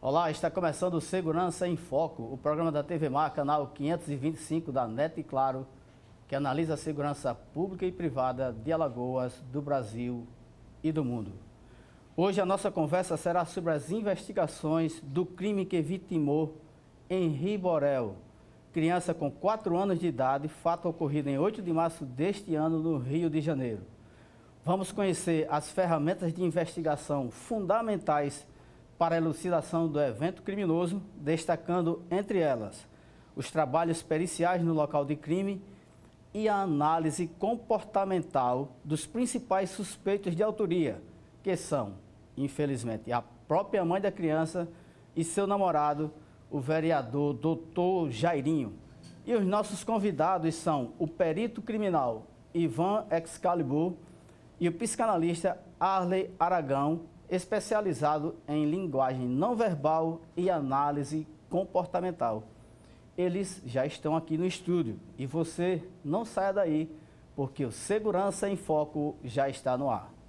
Olá, está começando o Segurança em Foco, o programa da TV Mar, canal 525 da NET e Claro, que analisa a segurança pública e privada de Alagoas, do Brasil e do mundo. Hoje a nossa conversa será sobre as investigações do crime que vitimou Henri Borel, criança com 4 anos de idade, fato ocorrido em 8 de março deste ano no Rio de Janeiro. Vamos conhecer as ferramentas de investigação fundamentais para a elucidação do evento criminoso, destacando, entre elas, os trabalhos periciais no local de crime e a análise comportamental dos principais suspeitos de autoria, que são, infelizmente, a própria mãe da criança e seu namorado, o vereador Dr. Jairinho. E os nossos convidados são o perito criminal Ivan Excalibur e o psicanalista Arley Aragão, especializado em linguagem não verbal e análise comportamental. Eles já estão aqui no estúdio e você não saia daí, porque o Segurança em Foco já está no ar.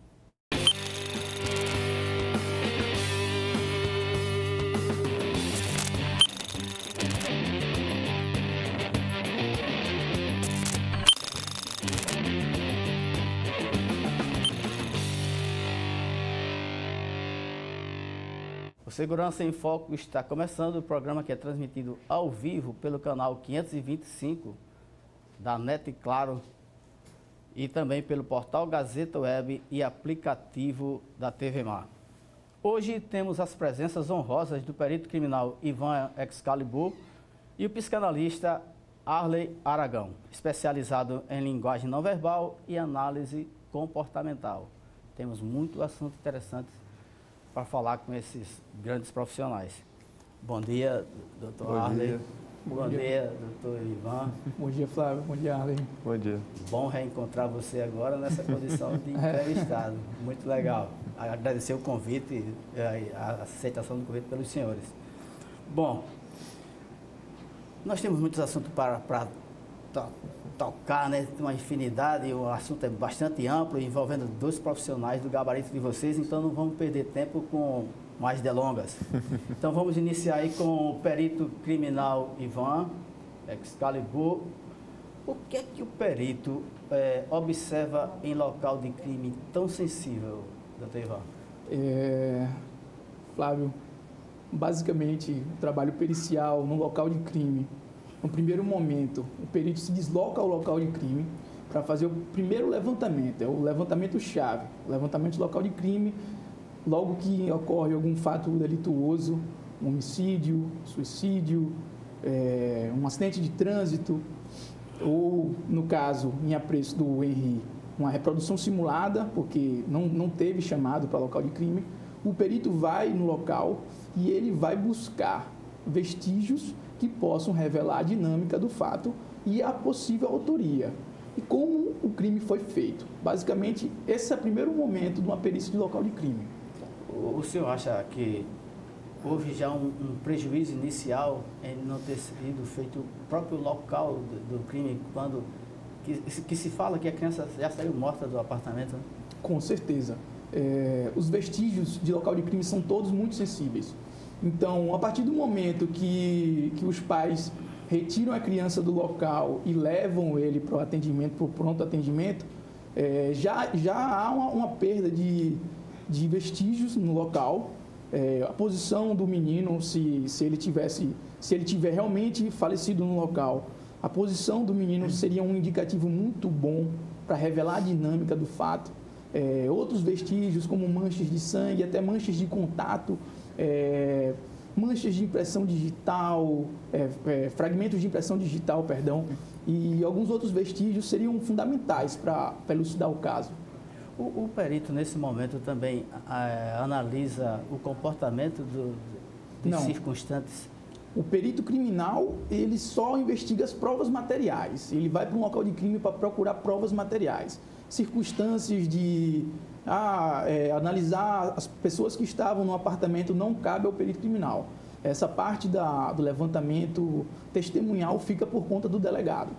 O Segurança em Foco está começando, o programa que é transmitido ao vivo pelo canal 525 da NET Claro e também pelo portal Gazeta Web e aplicativo da TV Mar. Hoje temos as presenças honrosas do perito criminal Ivan Excalibur e o psicanalista Arley Aragão, especializado em linguagem não verbal e análise comportamental. Temos muito assunto interessante para falar com esses grandes profissionais. Bom dia, doutor Arley. Bom dia, doutor Ivan. Bom dia, Flávio. Bom dia, Arley. Bom dia. Bom reencontrar você agora nessa condição de entrevistado. Muito legal. Agradecer o convite, a aceitação do convite pelos senhores. Bom, nós temos muitos assuntos para tocar, né? Tem uma infinidade, o assunto é bastante amplo, envolvendo 2 profissionais do gabarito de vocês, então não vamos perder tempo com mais delongas. Então vamos iniciar aí com o perito criminal Ivan Excalibur. O que é que o perito observa em local de crime tão sensível, doutor Ivan? Flávio, basicamente, o trabalho pericial no local de crime. No primeiro momento, o perito se desloca ao local de crime para fazer o primeiro levantamento, é o levantamento-chave, o levantamento do local de crime, logo que ocorre algum fato delituoso, um homicídio, suicídio, um acidente de trânsito, ou, no caso, em apreço do Henri, uma reprodução simulada, porque não teve chamado para o local de crime, o perito vai no local e ele vai buscar vestígios que possam revelar a dinâmica do fato e a possível autoria. E como o crime foi feito. Basicamente, esse é o primeiro momento de uma perícia de local de crime. O senhor acha que houve já um prejuízo inicial em não ter sido feito o próprio local do crime, quando que se fala que a criança já saiu morta do apartamento? Né? Com certeza. Os vestígios de local de crime são todos muito sensíveis. Então, a partir do momento que os pais retiram a criança do local e levam ele para o atendimento, para o pronto atendimento, já há uma perda de vestígios no local. A posição do menino, se ele tiver realmente falecido no local, a posição do menino seria um indicativo muito bom para revelar a dinâmica do fato. Outros vestígios, como manchas de sangue, até manchas de contato, manchas de impressão digital, fragmentos de impressão digital, e alguns outros vestígios seriam fundamentais para elucidar o caso. O perito, nesse momento, também analisa o comportamento dos circunstantes? O perito criminal, ele só investiga as provas materiais. Ele vai para um local de crime para procurar provas materiais. Circunstâncias de analisar as pessoas que estavam no apartamento não cabe ao perito criminal. Essa parte do levantamento testemunhal fica por conta do delegado.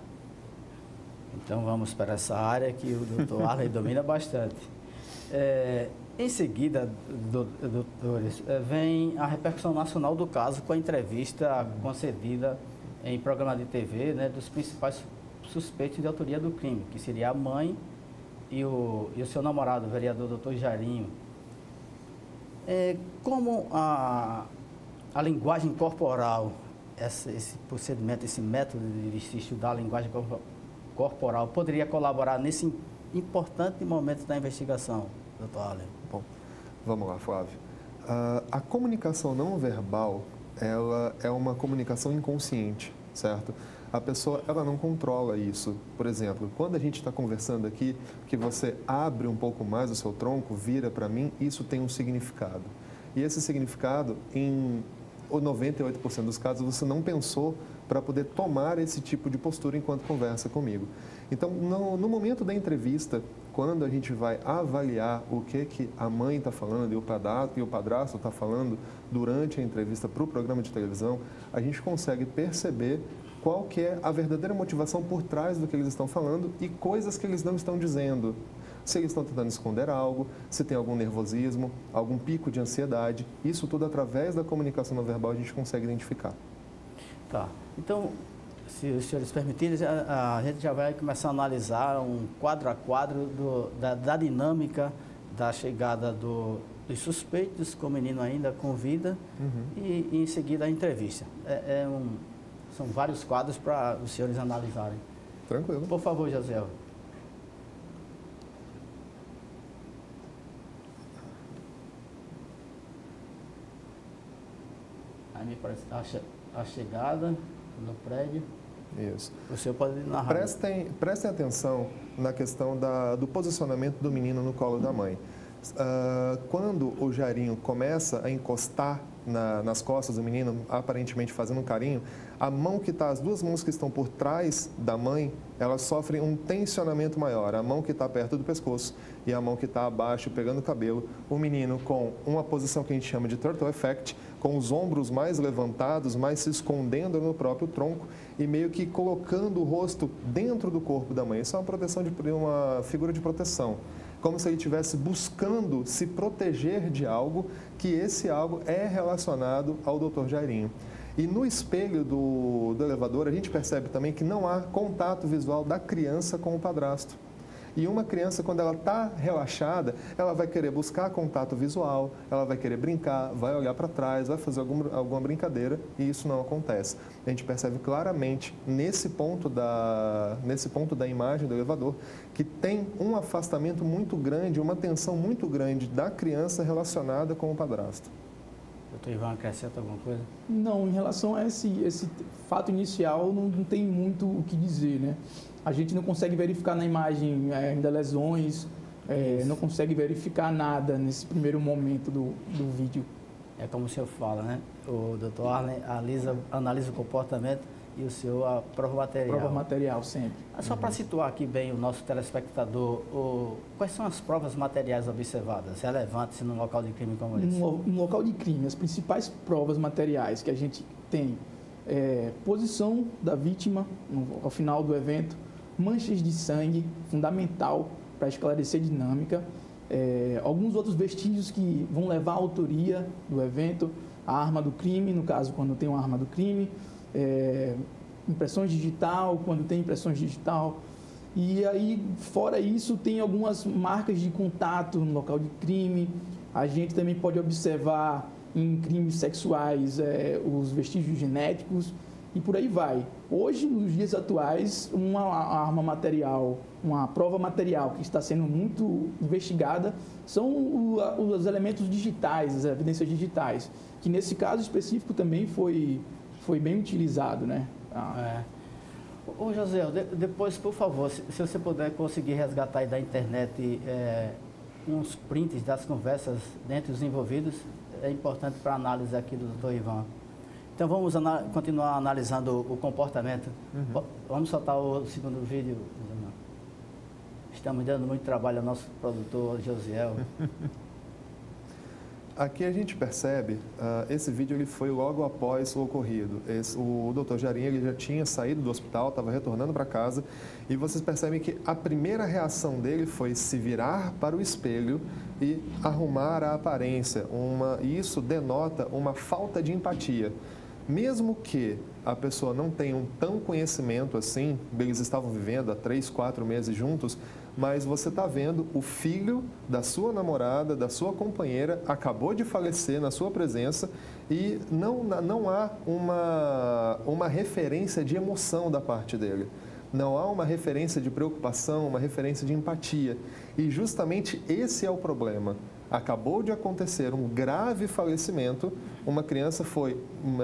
Então vamos para essa área que o doutor Arley domina bastante. Em seguida, doutores, vem a repercussão nacional do caso com a entrevista concedida em programa de TV, né, dos principais suspeitos de autoria do crime, que seria a mãe e o seu namorado, o vereador doutor Jairinho. Como a linguagem corporal, esse procedimento, esse método de se estudar a linguagem corporal poderia colaborar nesse importante momento da investigação, doutor Arlen? Bom, vamos lá, Flávio. A comunicação não verbal, ela é uma comunicação inconsciente, certo? A pessoa, ela não controla isso. Por exemplo, quando a gente está conversando aqui, que você abre um pouco mais o seu tronco, vira para mim, isso tem um significado. E esse significado, em 98% dos casos, você não pensou para poder tomar esse tipo de postura enquanto conversa comigo. Então, no momento da entrevista, quando a gente vai avaliar o que a mãe está falando e o padrasto está falando durante a entrevista para o programa de televisão, a gente consegue perceber qual que é a verdadeira motivação por trás do que eles estão falando e coisas que eles não estão dizendo. Se eles estão tentando esconder algo, se tem algum nervosismo, algum pico de ansiedade, isso tudo através da comunicação não verbal a gente consegue identificar. Tá. Então, se os senhores permitirem, a gente já vai começar a analisar um quadro a quadro da dinâmica da chegada dos suspeitos, com o menino ainda com vida, e em seguida a entrevista. São vários quadros para os senhores analisarem. Tranquilo. Por favor, José. Aí me parece a chegada no prédio. Isso. O senhor pode narrar. Prestem atenção na questão do posicionamento do menino no colo da mãe. Quando o Jairinho começa a encostar nas costas do menino, aparentemente fazendo um carinho, a mão as duas mãos que estão por trás da mãe, elas sofrem um tensionamento maior. A mão que está perto do pescoço e a mão que está abaixo, pegando o cabelo. O menino com uma posição que a gente chama de turtle effect, com os ombros mais levantados, mais se escondendo no próprio tronco e meio que colocando o rosto dentro do corpo da mãe. Isso é uma figura de proteção. Como se ele estivesse buscando se proteger de algo, que esse algo é relacionado ao Dr. Jairinho. E no espelho do elevador, a gente percebe também que não há contato visual da criança com o padrasto. E uma criança, quando ela está relaxada, ela vai querer buscar contato visual, ela vai querer brincar, vai olhar para trás, vai fazer alguma brincadeira, e isso não acontece. A gente percebe claramente, nesse ponto da imagem do elevador, que tem um afastamento muito grande, uma tensão muito grande da criança relacionada com o padrasto. Doutor Ivan, acrescenta alguma coisa? Não, em relação a esse fato inicial, não tem muito o que dizer, né? A gente não consegue verificar na imagem ainda lesões, não consegue verificar nada nesse primeiro momento do vídeo. É como o senhor fala, né? O doutor Arlen analisa o comportamento e o senhor a prova material. Prova material, sempre. Só para situar aqui bem o nosso telespectador, quais são as provas materiais observadas, relevantes no local de crime como esse? No local de crime, as principais provas materiais que a gente tem posição da vítima ao final do evento, manchas de sangue, fundamental para esclarecer dinâmica, alguns outros vestígios que vão levar à autoria do evento, a arma do crime, no caso, quando tem uma arma do crime, impressões digital, quando tem impressões digital. E aí, fora isso, tem algumas marcas de contato no local de crime. A gente também pode observar em crimes sexuais os vestígios genéticos e por aí vai. Hoje, nos dias atuais, uma arma material, uma prova material que está sendo muito investigada são os elementos digitais, as evidências digitais, que nesse caso específico também foi bem utilizado, né? Ô José, depois, por favor, se você puder conseguir resgatar aí da internet uns prints das conversas entre os envolvidos, é importante para a análise aqui do Dr. Ivan. Então vamos continuar analisando o comportamento. Vamos soltar o segundo vídeo. Estamos dando muito trabalho ao nosso produtor, Josiel. Aqui a gente percebe, esse vídeo ele foi logo após o ocorrido. O doutor Jarim ele já tinha saído do hospital, estava retornando para casa, e vocês percebem que a primeira reação dele foi se virar para o espelho e arrumar a aparência. Isso denota uma falta de empatia. Mesmo que a pessoa não tenha um tão conhecimento assim, eles estavam vivendo há 3, 4 meses juntos, mas você está vendo o filho da sua namorada, da sua companheira, acabou de falecer na sua presença e não há uma referência de emoção da parte dele. Não há uma referência de preocupação, uma referência de empatia. E justamente esse é o problema. Acabou de acontecer um grave falecimento, uma criança foi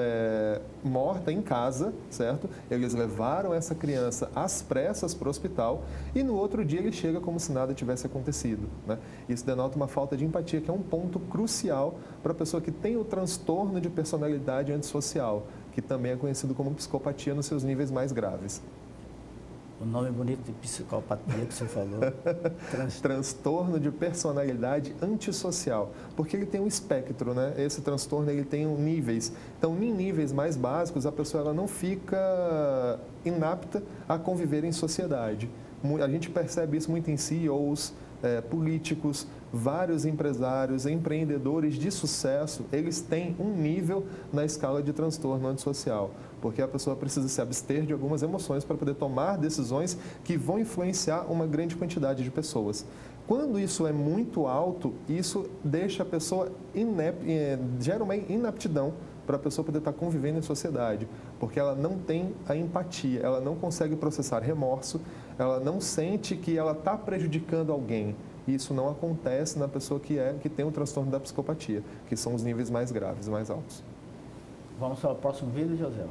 morta em casa, certo? Eles levaram essa criança às pressas para o hospital e no outro dia ele chega como se nada tivesse acontecido, né? Isso denota uma falta de empatia, que é um ponto crucial para a pessoa que tem o transtorno de personalidade antissocial, que também é conhecido como psicopatia nos seus níveis mais graves. O nome bonito de psicopatia que você falou. Transtorno de personalidade antissocial, porque ele tem um espectro, né? Esse transtorno ele tem níveis. Então, em níveis mais básicos, a pessoa ela não fica inapta a conviver em sociedade. A gente percebe isso muito em CEOs, políticos, vários empresários, empreendedores de sucesso, eles têm um nível na escala de transtorno antissocial, porque a pessoa precisa se abster de algumas emoções para poder tomar decisões que vão influenciar uma grande quantidade de pessoas. Quando isso é muito alto, isso deixa a pessoa gera uma inaptidão para a pessoa poder estar convivendo em sociedade, porque ela não tem a empatia, ela não consegue processar remorso, ela não sente que ela está prejudicando alguém. Isso não acontece na pessoa que tem o transtorno da psicopatia, que são os níveis mais graves, mais altos. Vamos ao próximo vídeo, José.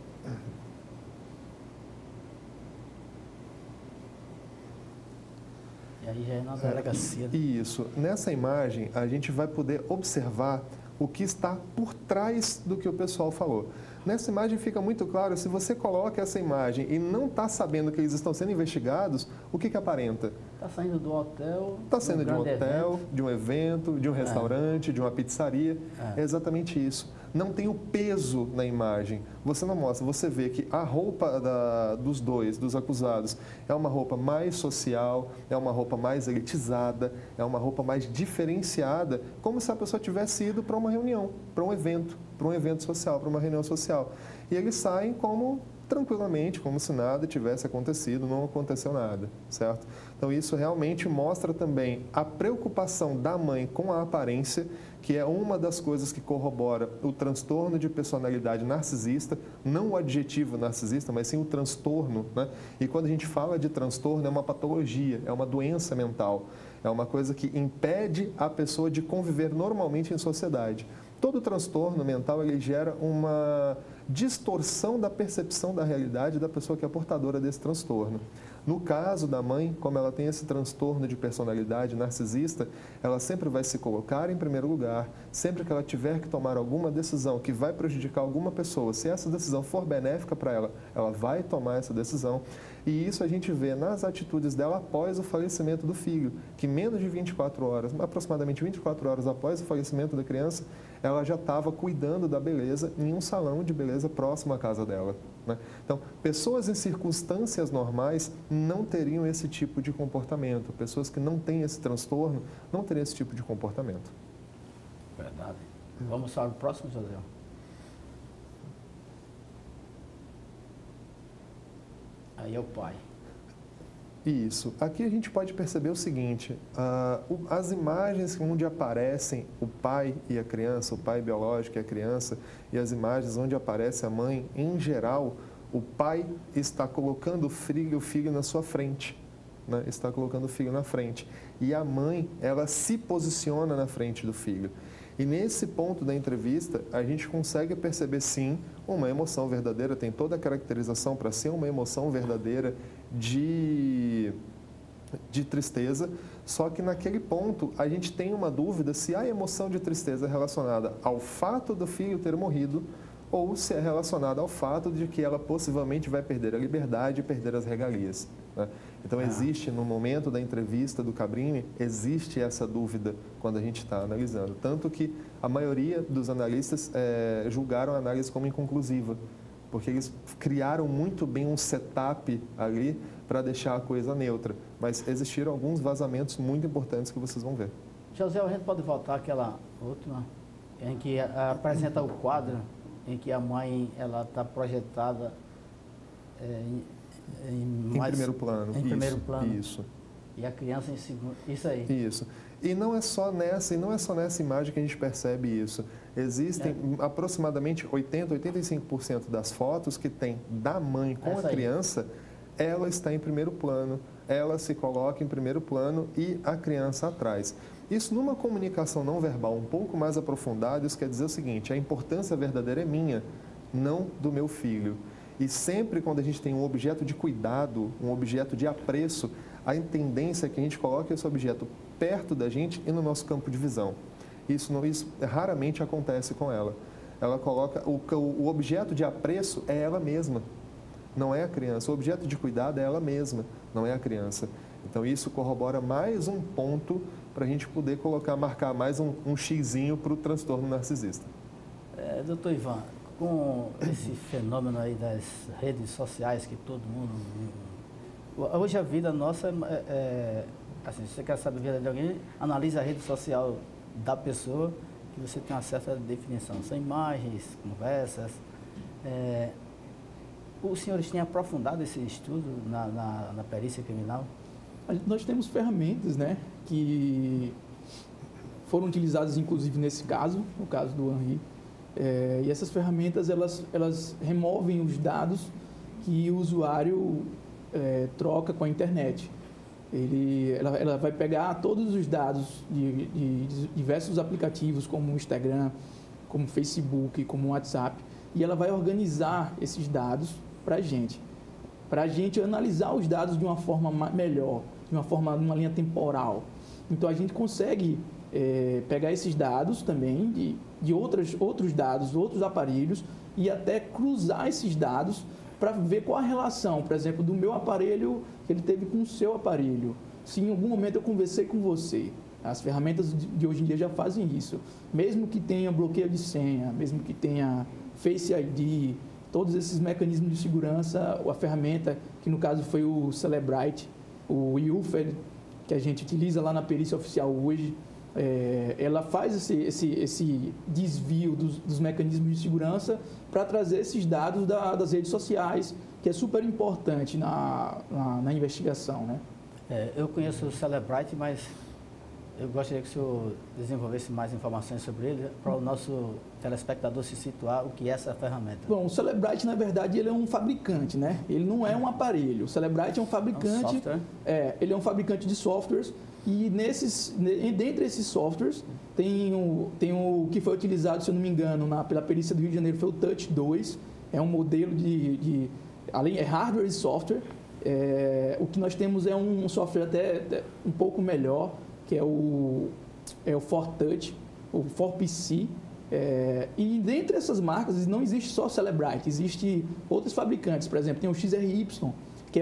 E aí já é na delegacia. Isso. Nessa imagem, a gente vai poder observar o que está por trás do que o pessoal falou. Nessa imagem fica muito claro, se você coloca essa imagem e não está sabendo que eles estão sendo investigados, o que aparenta? Está saindo do hotel. Está saindo de um hotel, de um evento, de um restaurante, de uma pizzaria. É exatamente isso. Não tem o peso na imagem. Você não mostra, você vê que a roupa dos acusados, é uma roupa mais social, é uma roupa mais elitizada, é uma roupa mais diferenciada, como se a pessoa tivesse ido para uma reunião, para um evento social, para uma reunião social. E eles saem tranquilamente, como se nada tivesse acontecido, não aconteceu nada, certo? Então, isso realmente mostra também a preocupação da mãe com a aparência, que é uma das coisas que corrobora o transtorno de personalidade narcisista, não o adjetivo narcisista, mas sim o transtorno, né? E quando a gente fala de transtorno, é uma patologia, é uma doença mental, é uma coisa que impede a pessoa de conviver normalmente em sociedade. Todo transtorno mental ele gera uma distorção da percepção da realidade da pessoa que é portadora desse transtorno. No caso da mãe, como ela tem esse transtorno de personalidade narcisista, ela sempre vai se colocar em primeiro lugar, sempre que ela tiver que tomar alguma decisão que vai prejudicar alguma pessoa, se essa decisão for benéfica para ela, ela vai tomar essa decisão. E isso a gente vê nas atitudes dela após o falecimento do filho, que menos de 24 horas, aproximadamente 24 horas após o falecimento da criança, ela já estava cuidando da beleza em um salão de beleza próximo à casa dela, né? Então, pessoas em circunstâncias normais não teriam esse tipo de comportamento. Pessoas que não têm esse transtorno não teriam esse tipo de comportamento. Verdade. Vamos para o próximo, José. Aí é o pai. Isso. Aqui a gente pode perceber o seguinte, as imagens onde aparecem o pai e a criança, o pai biológico e a criança, e as imagens onde aparece a mãe, em geral, o pai está colocando o filho na sua frente, né? Está colocando o filho na frente. E a mãe, ela se posiciona na frente do filho. E nesse ponto da entrevista, a gente consegue perceber, sim, uma emoção verdadeira, tem toda a caracterização para ser uma emoção verdadeira de tristeza, só que naquele ponto a gente tem uma dúvida se a emoção de tristeza é relacionada ao fato do filho ter morrido ou se é relacionada ao fato de que ela possivelmente vai perder a liberdade e perder as regalias, né? Então, existe, no momento da entrevista do Cabrini, existe essa dúvida quando a gente está analisando. Tanto que a maioria dos analistas julgaram a análise como inconclusiva, porque eles criaram muito bem um setup ali para deixar a coisa neutra. Mas existiram alguns vazamentos muito importantes que vocês vão ver. José, a gente pode voltar àquela última, em que apresenta o quadro, em que a mãe está projetada em primeiro plano. Em primeiro plano. Isso. E a criança em segundo. Isso aí. Isso. E não é só nessa imagem que a gente percebe isso. Existem aproximadamente 85% das fotos que tem da mãe com a criança, ela está em primeiro plano, ela se coloca em primeiro plano e a criança atrás. Isso numa comunicação não verbal um pouco mais aprofundada, isso quer dizer o seguinte: a importância verdadeira é minha, não do meu filho. E sempre quando a gente tem um objeto de cuidado, um objeto de apreço, a tendência é que a gente coloque esse objeto perto da gente e no nosso campo de visão. Isso raramente acontece com ela. Ela coloca, o objeto de apreço é ela mesma, não é a criança. O objeto de cuidado é ela mesma, não é a criança. Então isso corrobora mais um ponto para a gente poder marcar mais um xizinho para o transtorno narcisista. Doutor Ivan, com esse fenômeno aí das redes sociais que todo mundo... Hoje a vida nossa assim, se você quer saber a vida de alguém, analisa a rede social da pessoa, que você tem uma certa definição. São imagens, conversas. Os senhores têm aprofundado esse estudo na perícia criminal? Nós temos ferramentas, né, que foram utilizadas inclusive nesse caso, no caso do Henri. E essas ferramentas, elas removem os dados que o usuário troca com a internet. Ela vai pegar todos os dados de diversos aplicativos, como o Instagram, como o Facebook, como o WhatsApp, e ela vai organizar esses dados para a gente analisar os dados de uma forma melhor, numa linha temporal. Então, a gente consegue pegar esses dados também de outros dados, outros aparelhos, e até cruzar esses dados para ver qual a relação, por exemplo, do meu aparelho que ele teve com o seu aparelho. Se em algum momento eu conversei com você. As ferramentas de hoje em dia já fazem isso. Mesmo que tenha bloqueio de senha, mesmo que tenha Face ID, todos esses mecanismos de segurança, a ferramenta, que no caso foi o Cellebrite, o UFED, que a gente utiliza lá na perícia oficial hoje, ela faz esse desvio dos mecanismos de segurança para trazer esses dados das redes sociais, que é super importante na investigação, né? Eu conheço o Cellebrite, mas eu gostaria que o senhor desenvolvesse mais informações sobre ele, para o nosso telespectador se situar o que é essa ferramenta. Bom, o Cellebrite, na verdade, ele é um fabricante, né? Ele não é um aparelho. O Cellebrite é um fabricante. É um software? Ele é um fabricante de softwares. E dentre esses softwares, tem o que foi utilizado, se eu não me engano, pela perícia do Rio de Janeiro, foi o Touch 2. É um modelo além é hardware e software. O que nós temos é um software até um pouco melhor, que é o ForTouch, o ForPC. E dentre essas marcas, não existe só Cellebrite, existe outros fabricantes. Por exemplo, tem o XRY, que é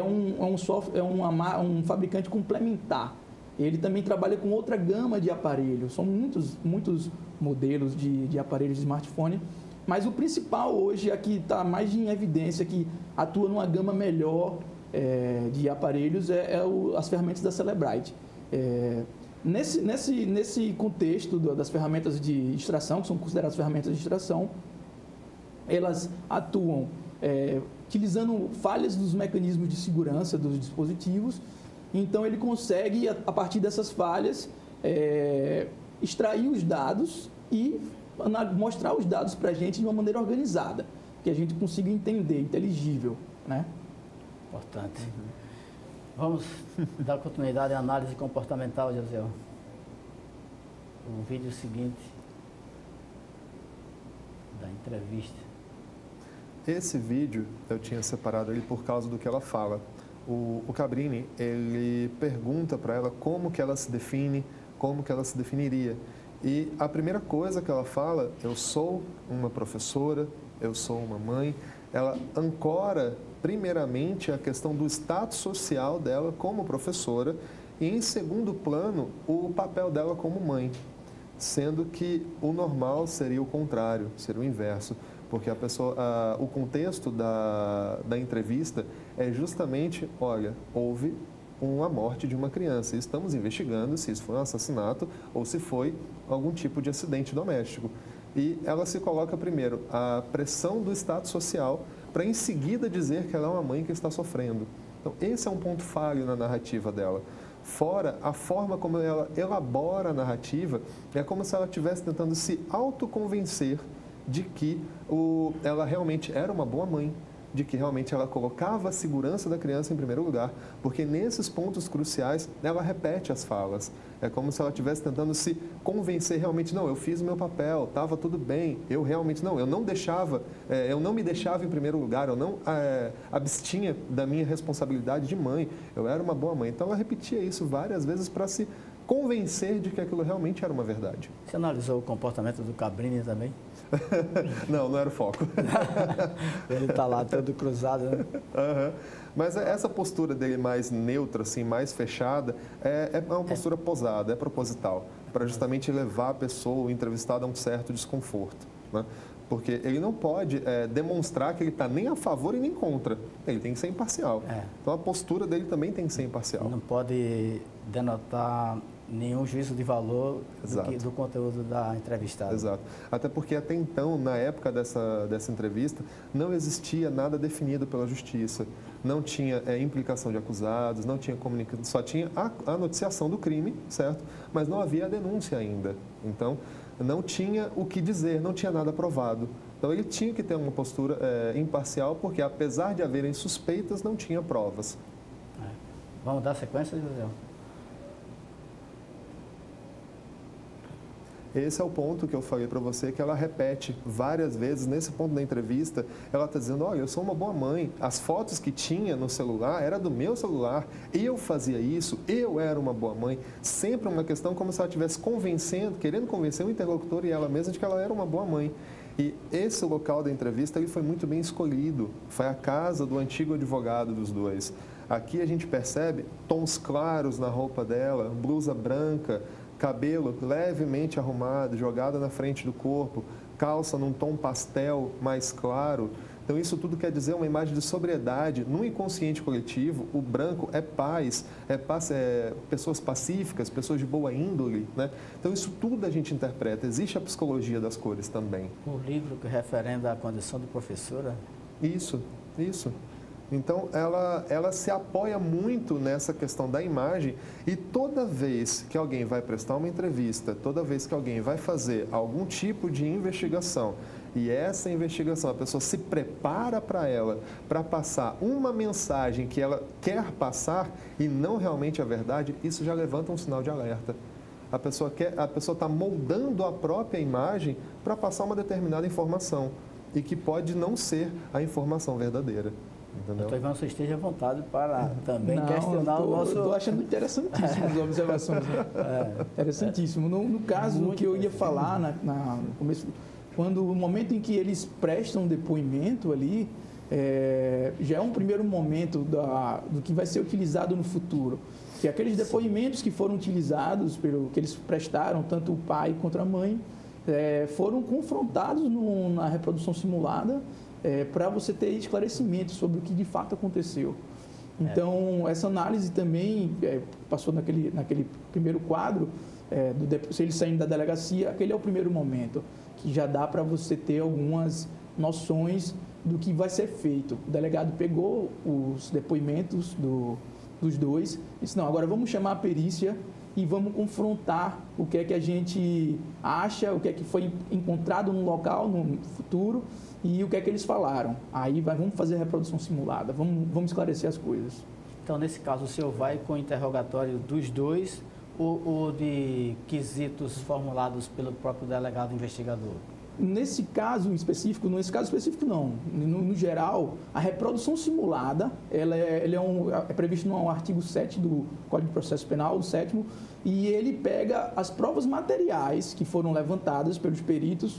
um fabricante complementar. Ele também trabalha com outra gama de aparelhos. São muitos modelos de aparelhos de smartphone. Mas o principal hoje, aqui está mais em evidência, que atua numa gama melhor de aparelhos, as ferramentas da Cellebrite. Nesse contexto das ferramentas de extração, que são consideradas ferramentas de extração, elas atuam utilizando falhas dos mecanismos de segurança dos dispositivos. Então, ele consegue, a partir dessas falhas, extrair os dados e mostrar os dados para a gente de uma maneira organizada, que a gente consiga entender, inteligível, né? Importante. Vamos dar continuidade à análise comportamental, José. O vídeo seguinte da entrevista. Esse vídeo eu tinha separado ele por causa do que ela fala. O Cabrini, ele pergunta para ela como que ela se define, como que ela se definiria. E a primeira coisa que ela fala: eu sou uma professora, eu sou uma mãe. ela ancora, primeiramente, a questão do status social dela como professora e, em segundo plano, o papel dela como mãe, sendo que o normal seria o contrário, seria o inverso, porque o contexto da entrevista é justamente, olha, houve uma morte de uma criança e estamos investigando se isso foi um assassinato ou se foi algum tipo de acidente doméstico. E ela se coloca primeiro a pressão do status social para em seguida dizer que ela é uma mãe que está sofrendo. Então, esse é um ponto falho na narrativa dela. Fora, a forma como ela elabora a narrativa é como se ela estivesse tentando se autoconvencer de que ela realmente era uma boa mãe, de que realmente ela colocava a segurança da criança em primeiro lugar, porque nesses pontos cruciais ela repete as falas. É como se ela estivesse tentando se convencer realmente, não, eu fiz o meu papel, estava tudo bem, eu realmente não, eu não me deixava em primeiro lugar, eu não abstinha da minha responsabilidade de mãe, eu era uma boa mãe. Então ela repetia isso várias vezes para se convencer de que aquilo realmente era uma verdade. Você analisou o comportamento do Cabrini também? Não era o foco. Ele está lá todo cruzado, né? Uhum. Mas essa postura dele mais neutra, assim, mais fechada, é uma postura posada, é proposital, para justamente levar a pessoa, o entrevistado, a um certo desconforto, né? Porque ele não pode demonstrar que ele está nem a favor e nem contra. Ele tem que ser imparcial. Então a postura dele também tem que ser imparcial. Não pode denotar nenhum juízo de valor do conteúdo da entrevistada. Exato. Até porque até então, na época dessa entrevista, não existia nada definido pela justiça. Não tinha implicação de acusados, não tinha comunicação, só tinha a noticiação do crime, certo? Mas não havia a denúncia ainda. Então, não tinha o que dizer, não tinha nada provado. Então, ele tinha que ter uma postura imparcial, porque apesar de haverem suspeitas, não tinha provas. Vamos dar sequência, José? Esse é o ponto que eu falei para você, que ela repete várias vezes. Nesse ponto da entrevista, ela está dizendo, olha, eu sou uma boa mãe. As fotos que tinha no celular era do meu celular. Eu fazia isso, eu era uma boa mãe. Sempre uma questão como se ela estivesse querendo convencer o interlocutor e ela mesma de que ela era uma boa mãe. E esse local da entrevista ele foi muito bem escolhido. Foi a casa do antigo advogado dos dois. Aqui a gente percebe tons claros na roupa dela, blusa branca, cabelo levemente arrumado, jogado na frente do corpo, calça num tom pastel mais claro. Então, isso tudo quer dizer uma imagem de sobriedade. No inconsciente coletivo, o branco é paz, pessoas pacíficas, pessoas de boa índole, né? Então, isso tudo a gente interpreta. Existe a psicologia das cores também. O livro que referenda a condição de professora? Isso. Então, ela se apoia muito nessa questão da imagem e toda vez que alguém vai prestar uma entrevista, toda vez que alguém vai fazer algum tipo de investigação e essa investigação, a pessoa se prepara para ela, para passar uma mensagem que ela quer passar e não realmente a verdade, isso já levanta um sinal de alerta. A pessoa está moldando a própria imagem para passar uma determinada informação e que pode não ser a informação verdadeira. Então, Ivan, você esteja à vontade para também questionar o nosso... Estou achando interessantíssimo as observações. Interessantíssimo. No caso, o que eu ia falar no começo, o momento em que eles prestam depoimento ali, já é um primeiro momento do que vai ser utilizado no futuro. Que aqueles depoimentos que foram utilizados, que eles prestaram, tanto o pai quanto a mãe, foram confrontados na reprodução simulada, para você ter esclarecimento sobre o que de fato aconteceu. Então, essa análise também passou naquele primeiro quadro, se eles saírem da delegacia, aquele é o primeiro momento, que já dá para você ter algumas noções do que vai ser feito. O delegado pegou os depoimentos dos dois e disse, não, agora vamos chamar a perícia e vamos confrontar o que é que a gente acha, o que é que foi encontrado no local, no futuro, e o que é que eles falaram. Aí vamos fazer a reprodução simulada, vamos esclarecer as coisas. Então, nesse caso, o senhor vai com o interrogatório dos dois ou de quesitos formulados pelo próprio delegado investigador? Nesse caso específico não. No geral, a reprodução simulada, ela é prevista no artigo 7 do Código de Processo Penal, o 7º, e ele pega as provas materiais que foram levantadas pelos peritos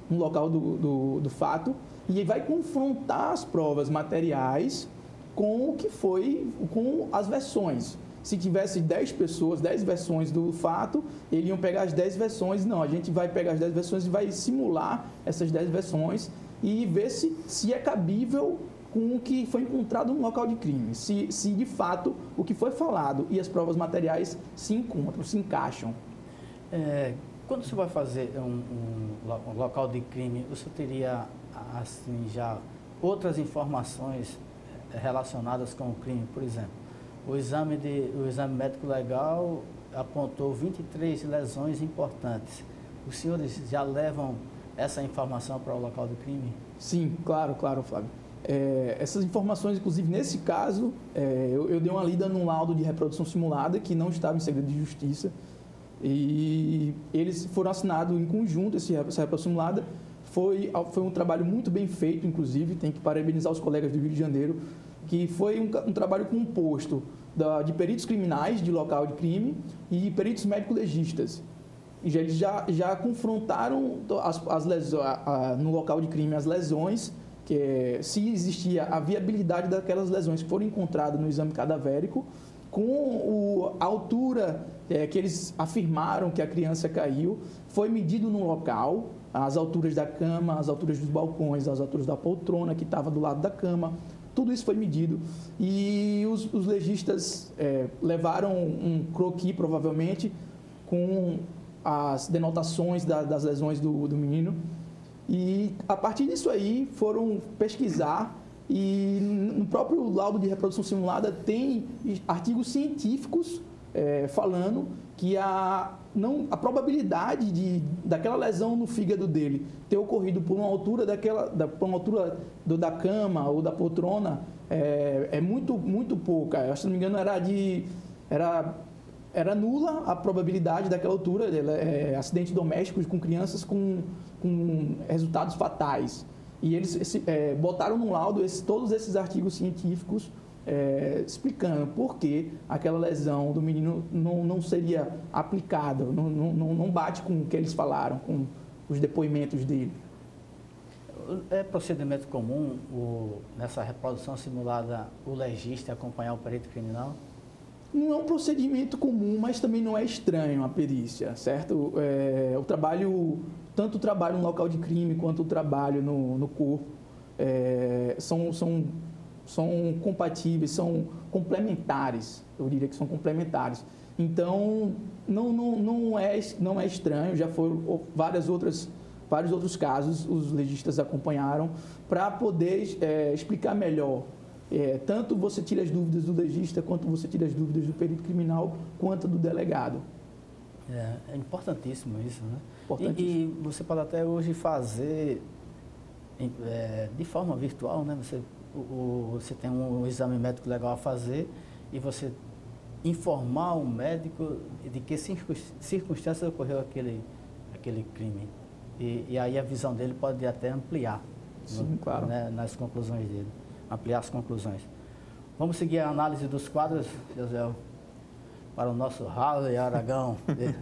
no local do fato e vai confrontar as provas materiais com o que foi, com as versões. Se tivesse 10 pessoas, 10 versões do fato, eles iam pegar as 10 versões. Não, a gente vai pegar as 10 versões e vai simular essas 10 versões e ver se é cabível com o que foi encontrado no local de crime. Se de fato o que foi falado e as provas materiais se encontram, se encaixam. Quando você vai fazer um local de crime, você teria assim, já outras informações relacionadas com o crime? Por exemplo, o exame médico legal apontou 23 lesões importantes. Os senhores já levam essa informação para o local do crime? Sim, claro, Flávio. Essas informações, inclusive nesse caso, eu dei uma lida num laudo de reprodução simulada que não estava em segredo de justiça e eles foram assinados em conjunto, essa reprodução simulada. Foi um trabalho muito bem feito, inclusive, tem que parabenizar os colegas do Rio de Janeiro, que foi um trabalho composto de peritos criminais de local de crime e peritos médico-legistas. Eles já confrontaram no local de crime as lesões, se existia a viabilidade daquelas lesões que foram encontradas no exame cadavérico, com a altura que eles afirmaram que a criança caiu, foi medido no local, as alturas da cama, as alturas dos balcões, as alturas da poltrona que estava do lado da cama, tudo isso foi medido e os legistas levaram um croquis, provavelmente, com as denotações das lesões do menino. E, a partir disso aí, foram pesquisar e no próprio laudo de reprodução simulada tem artigos científicos falando que a probabilidade daquela lesão no fígado dele ter ocorrido por uma altura da cama ou da poltrona é muito, muito pouca. Se não me engano, era nula a probabilidade daquela altura, acidentes domésticos com crianças com resultados fatais. E eles botaram no laudo todos esses artigos científicos explicando por que aquela lesão do menino não seria aplicada, não bate com o que eles falaram, com os depoimentos dele. É procedimento comum, nessa reprodução simulada, o legista acompanhar o perito criminal? Não é um procedimento comum, mas também não é estranho a perícia, certo? Tanto o trabalho no local de crime quanto o trabalho no corpo são compatíveis, são complementares, eu diria que são complementares. Então, não é estranho, já foram vários outros casos, os legistas acompanharam, para poder explicar melhor. Tanto você tira as dúvidas do legista, quanto você tira as dúvidas do perito criminal, quanto do delegado. É importantíssimo isso, né? Importantíssimo. E você pode até hoje fazer de forma virtual, né? Você tem um exame médico legal a fazer e você informar o médico de que circunstâncias ocorreu aquele crime. E aí a visão dele pode até ampliar. Sim, claro. Né, nas conclusões dele. Ampliar as conclusões. Vamos seguir a análise dos quadros, José, para o nosso Rally Aragão.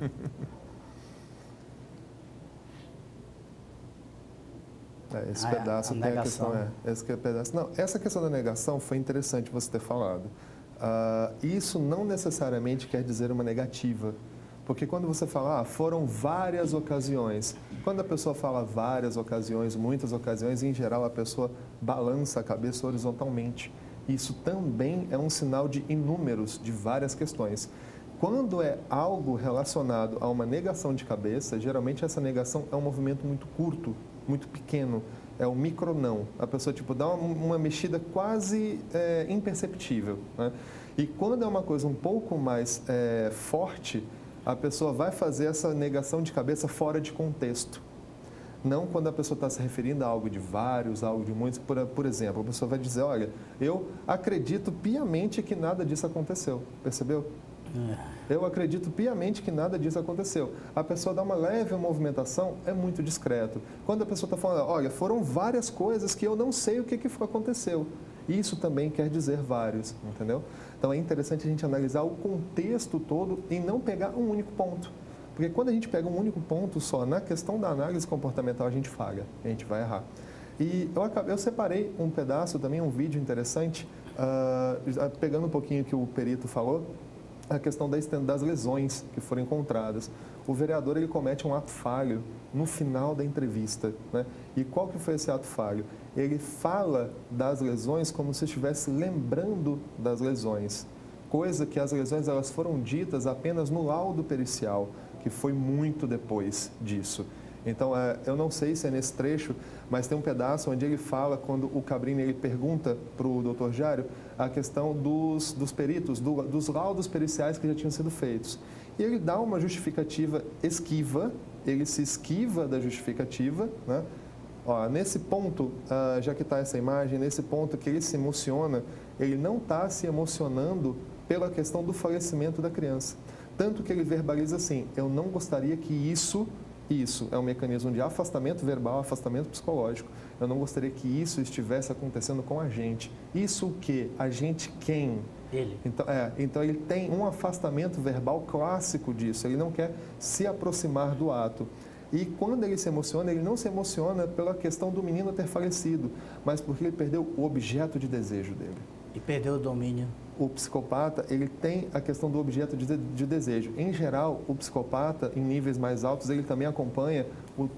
Esse pedaço tem a questão. Essa questão da negação foi interessante você ter falado. Isso não necessariamente quer dizer uma negativa. Porque quando você fala, foram várias ocasiões, quando a pessoa fala várias ocasiões, muitas ocasiões, em geral a pessoa balança a cabeça horizontalmente. Isso também é um sinal de inúmeros, de várias questões. Quando é algo relacionado a uma negação de cabeça, geralmente essa negação é um movimento muito curto, muito pequeno, é um micronão. A pessoa dá uma mexida quase imperceptível, né? E quando é uma coisa um pouco mais forte, a pessoa vai fazer essa negação de cabeça fora de contexto. Não quando a pessoa está se referindo a algo de vários, a algo de muitos. Por exemplo, a pessoa vai dizer, olha, eu acredito piamente que nada disso aconteceu. Percebeu? Eu acredito piamente que nada disso aconteceu. A pessoa dá uma leve movimentação, é muito discreto. Quando a pessoa está falando, olha, foram várias coisas que eu não sei o que aconteceu. Isso também quer dizer vários, entendeu? Então é interessante a gente analisar o contexto todo e não pegar um único ponto. Porque quando a gente pega um único ponto só, na questão da análise comportamental, a gente falha, a gente vai errar. E eu separei um pedaço também, um vídeo interessante, pegando um pouquinho o que o perito falou, a questão das lesões que foram encontradas. O vereador ele comete um ato falho no final da entrevista, né? E qual que foi esse ato falho? Ele fala das lesões como se estivesse lembrando das lesões, coisa que as lesões elas foram ditas apenas no laudo pericial, que foi muito depois disso. Então, eu não sei se é nesse trecho, mas tem um pedaço onde ele fala, quando o Cabrini ele pergunta para o doutor Jário a questão dos peritos, dos laudos periciais que já tinham sido feitos. E ele dá uma justificativa esquiva, ele se esquiva da justificativa, né? Ó, nesse ponto, já que está essa imagem, nesse ponto que ele se emociona, ele não está se emocionando pela questão do falecimento da criança. Tanto que ele verbaliza assim, eu não gostaria que isso é um mecanismo de afastamento verbal, afastamento psicológico. Eu não gostaria que isso estivesse acontecendo com a gente. Isso o quê? A gente quem? Ele. Então ele tem um afastamento verbal clássico disso. Ele não quer se aproximar do ato. E quando ele se emociona, ele não se emociona pela questão do menino ter falecido, mas porque ele perdeu o objeto de desejo dele. E perdeu o domínio. O psicopata, ele tem a questão do objeto de desejo. Em geral, o psicopata, em níveis mais altos, ele também acompanha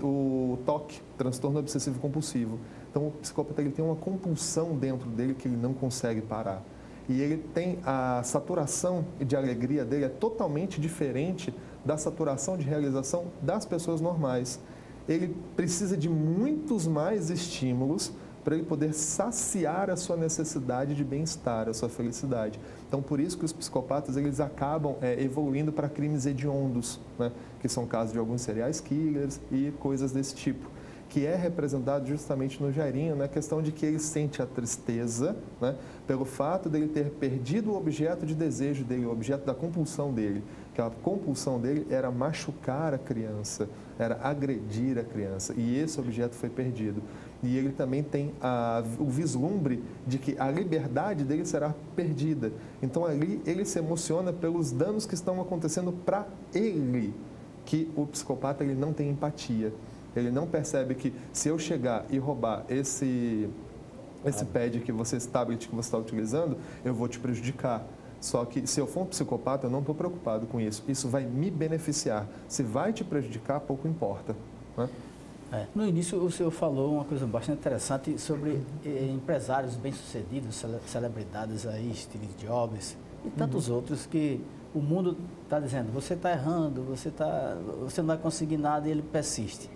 o TOC, transtorno obsessivo compulsivo. Então, o psicopata ele tem uma compulsão dentro dele que ele não consegue parar. E ele tem a saturação de alegria dele é totalmente diferente da saturação de realização das pessoas normais. Ele precisa de muitos mais estímulos para ele poder saciar a sua necessidade de bem-estar, a sua felicidade. Então, por isso que os psicopatas eles acabam evoluindo para crimes hediondos, né? Que são casos de alguns serial killers e coisas desse tipo, que é representado justamente no Jairinho, na questão de que ele sente a tristeza, né? Pelo fato dele ter perdido o objeto de desejo dele, o objeto da compulsão dele, que a compulsão dele era machucar a criança, era agredir a criança, e esse objeto foi perdido. E ele também tem o vislumbre de que a liberdade dele será perdida. Então, ali, ele se emociona pelos danos que estão acontecendo para ele, que o psicopata ele não tem empatia. Ele não percebe que se eu chegar e roubar esse pad esse tablet que você está utilizando, eu vou te prejudicar. Só que se eu for um psicopata, eu não estou preocupado com isso. Isso vai me beneficiar. Se vai te prejudicar, pouco importa, né? No início, o senhor falou uma coisa bastante interessante sobre empresários bem-sucedidos, celebridades aí, Steve Jobs e tantos outros que o mundo está dizendo, você está errando, você não vai conseguir nada e ele persiste.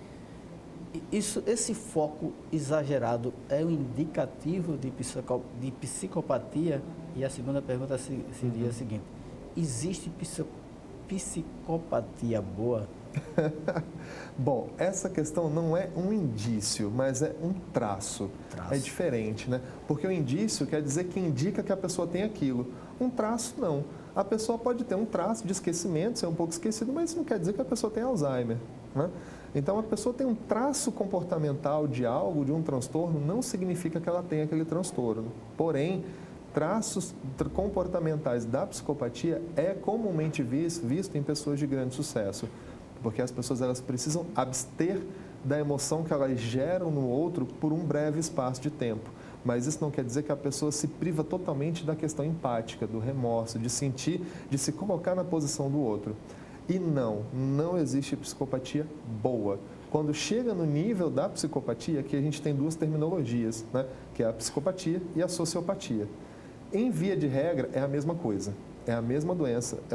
Esse foco exagerado é um indicativo de psicopatia? E a segunda pergunta seria a seguinte, existe psicopatia boa? Bom, essa questão não é um indício, mas é um traço. É diferente, né? Porque o indício quer dizer que indica que a pessoa tem aquilo. Um traço, não. A pessoa pode ter um traço de esquecimento, ser um pouco esquecido, mas isso não quer dizer que a pessoa tem Alzheimer, né? Então, a pessoa tem um traço comportamental de algo, de um transtorno, não significa que ela tenha aquele transtorno. Porém, traços comportamentais da psicopatia é comumente visto em pessoas de grande sucesso. Porque as pessoas elas precisam abster da emoção que elas geram no outro por um breve espaço de tempo. Mas isso não quer dizer que a pessoa se priva totalmente da questão empática, do remorso, de sentir, de se colocar na posição do outro. E não existe psicopatia boa. Quando chega no nível da psicopatia, aqui a gente tem duas terminologias, né? Que é a psicopatia e a sociopatia. Em via de regra, é a mesma coisa, é a mesma doença, é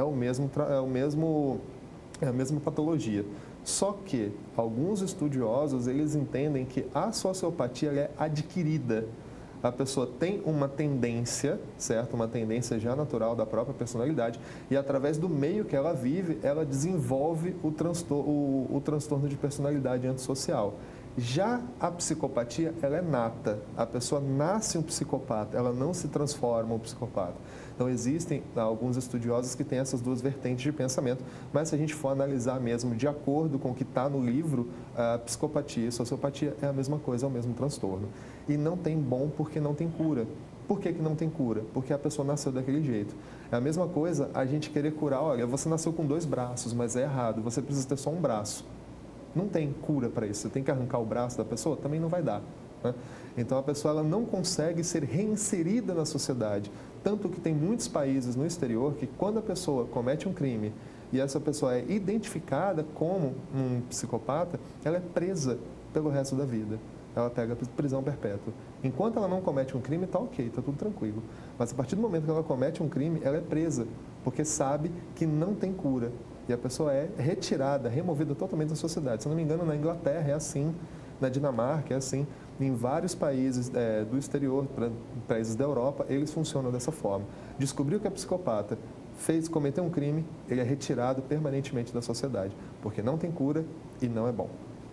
a mesma patologia. Só que alguns estudiosos, eles entendem que a sociopatia é adquirida. A pessoa tem uma tendência, certo? Uma tendência já natural da própria personalidade e através do meio que ela vive, ela desenvolve o transtorno de personalidade antissocial. Já a psicopatia, ela é nata. A pessoa nasce um psicopata, ela não se transforma um psicopata. Então, existem alguns estudiosos que têm essas duas vertentes de pensamento, mas se a gente for analisar mesmo de acordo com o que está no livro, a psicopatia e sociopatia é a mesma coisa, é o mesmo transtorno. E não tem bom porque não tem cura. Por que não tem cura? Porque a pessoa nasceu daquele jeito. É a mesma coisa a gente querer curar, olha, você nasceu com 2 braços, mas é errado, você precisa ter só um braço. Não tem cura para isso. Você tem que arrancar o braço da pessoa? Também não vai dar. Né? Então, a pessoa ela não consegue ser reinserida na sociedade. Tanto que tem muitos países no exterior que, quando a pessoa comete um crime e essa pessoa é identificada como um psicopata, ela é presa pelo resto da vida. Ela pega prisão perpétua. Enquanto ela não comete um crime, está ok, está tudo tranquilo. Mas a partir do momento que ela comete um crime, ela é presa, porque sabe que não tem cura. E a pessoa é retirada, removida totalmente da sociedade. Se eu não me engano, na Inglaterra é assim, na Dinamarca é assim, em vários países do exterior, países da Europa, eles funcionam dessa forma. Descobriu que é psicopata, cometeu um crime, ele é retirado permanentemente da sociedade, porque não tem cura e não é bom.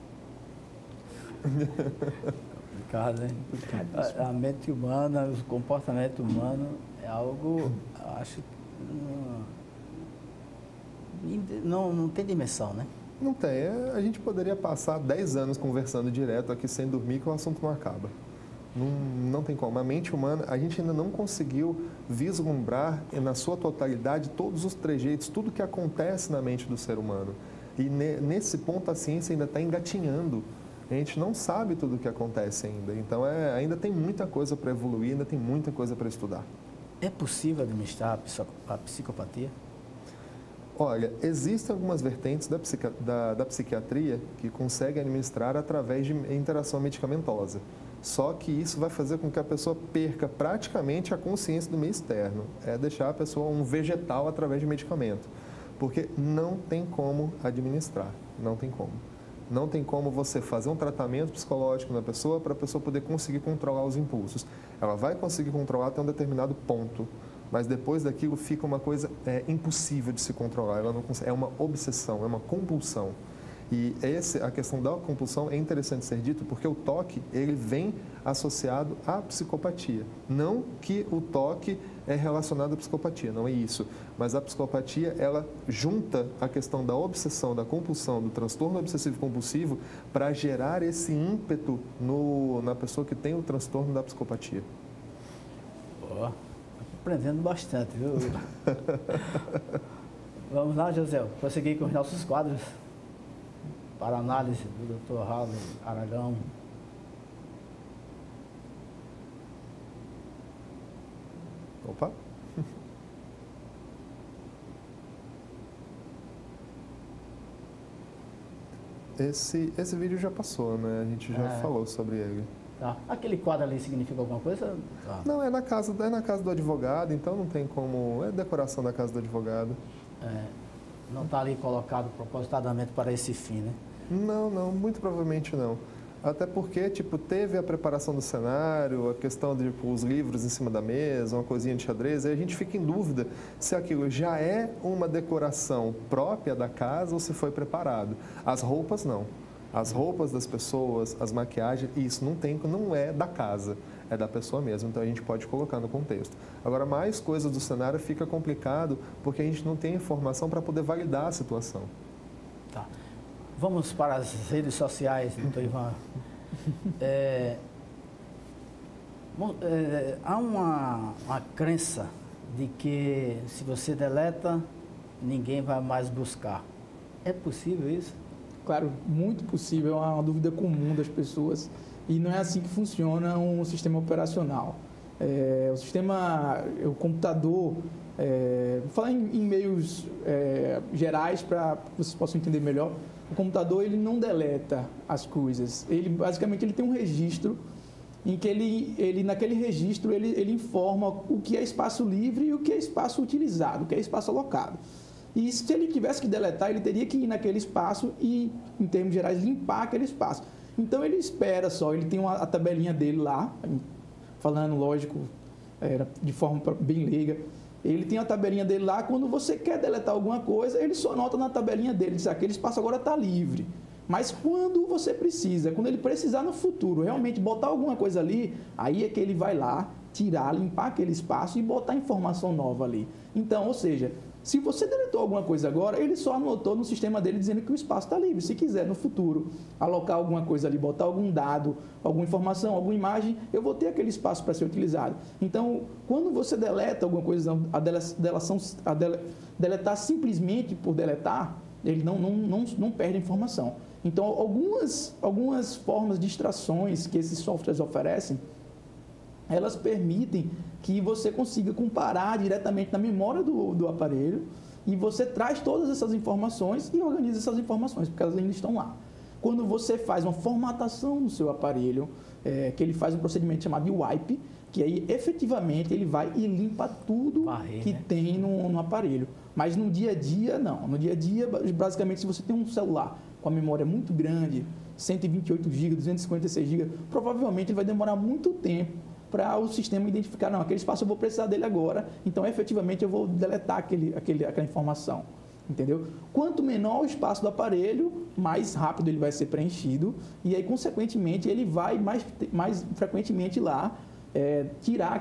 Complicado, hein? A mente humana, o comportamento humano é algo, acho que não tem dimensão, né? Não tem. A gente poderia passar 10 anos conversando direto aqui sem dormir que o assunto não acaba. Não tem como. A mente humana, a gente ainda não conseguiu vislumbrar na sua totalidade todos os trejeitos, tudo que acontece na mente do ser humano. E nesse ponto a ciência ainda está engatinhando. A gente não sabe tudo o que acontece ainda. Então, ainda tem muita coisa para evoluir, ainda tem muita coisa para estudar. É possível administrar a psicopatia? Olha, existem algumas vertentes da psiquiatria que conseguem administrar através de interação medicamentosa. Só que isso vai fazer com que a pessoa perca praticamente a consciência do meio externo. É deixar a pessoa um vegetal através de medicamento. Porque não tem como administrar, não tem como. Não tem como você fazer um tratamento psicológico na pessoa para a pessoa poder conseguir controlar os impulsos. Ela vai conseguir controlar até um determinado ponto, mas depois daquilo fica uma coisa impossível de se controlar. Ela não consegue, é uma obsessão, é uma compulsão. E a questão da compulsão é interessante ser dito porque o toque ele vem associado à psicopatia. Não que o toque é relacionado à psicopatia, não é isso. Mas a psicopatia, ela junta a questão da obsessão, da compulsão, do transtorno obsessivo-compulsivo para gerar esse ímpeto na pessoa que tem o transtorno da psicopatia. Boa. Aprendendo bastante, viu? Vamos lá, José, prosseguir com os nossos quadros para análise do Dr. Raul Aragão. Opa! Esse vídeo já passou, né? A gente já falou sobre ele. Tá. Aquele quadro ali significa alguma coisa? Tá. Não, é na casa do advogado, então não tem como... É decoração da casa do advogado. Não está ali colocado propositadamente para esse fim, né? Não, muito provavelmente não. Até porque, teve a preparação do cenário, a questão de os livros em cima da mesa, uma coisinha de xadrez, e a gente fica em dúvida se aquilo já é uma decoração própria da casa ou se foi preparado. As roupas, não. As roupas das pessoas, as maquiagens, isso não é da casa, é da pessoa mesmo, então a gente pode colocar no contexto. Agora, mais coisas do cenário fica complicado porque a gente não tem informação para poder validar a situação. Tá. Vamos para as redes sociais, doutor Ivan. Há uma crença de que se você deleta, ninguém vai mais buscar. É possível isso? Claro, muito possível, é uma dúvida comum das pessoas e não é assim que funciona um sistema operacional. O computador, vou falar em meios gerais para que vocês possam entender melhor. O computador ele não deleta as coisas, basicamente ele tem um registro em que naquele registro ele informa o que é espaço livre e o que é espaço utilizado, o que é espaço alocado. E se ele tivesse que deletar, ele teria que ir naquele espaço e, em termos gerais, limpar aquele espaço. Então ele espera só, ele tem a tabelinha dele lá, falando, lógico, de forma bem leiga. Ele tem a tabelinha dele lá, quando você quer deletar alguma coisa, ele só anota na tabelinha dele, diz, aquele espaço agora está livre. Mas quando você precisa, quando ele precisar no futuro, realmente botar alguma coisa ali, aí é que ele vai lá, tirar, limpar aquele espaço e botar informação nova ali. Então, ou seja, se você deletou alguma coisa agora, ele só anotou no sistema dele dizendo que o espaço está livre. Se quiser, no futuro, alocar alguma coisa ali, botar algum dado, alguma informação, alguma imagem, eu vou ter aquele espaço para ser utilizado. Então, quando você deleta alguma coisa, deletar simplesmente por deletar, ele não perde a informação. Então, algumas formas de extrações que esses softwares oferecem, elas permitem que você consiga comparar diretamente na memória do aparelho e você traz todas essas informações e organiza essas informações, porque elas ainda estão lá. Quando você faz uma formatação no seu aparelho, que ele faz um procedimento chamado de wipe, que aí efetivamente ele vai e limpa tudo que tem no aparelho. Mas no dia a dia, não. No dia a dia, basicamente, se você tem um celular com a memória muito grande, 128 GB, 256 GB, provavelmente ele vai demorar muito tempo para o sistema identificar, não, aquele espaço eu vou precisar dele agora, então efetivamente eu vou deletar aquela informação, entendeu? Quanto menor o espaço do aparelho, mais rápido ele vai ser preenchido e aí, consequentemente, ele vai mais frequentemente lá tirar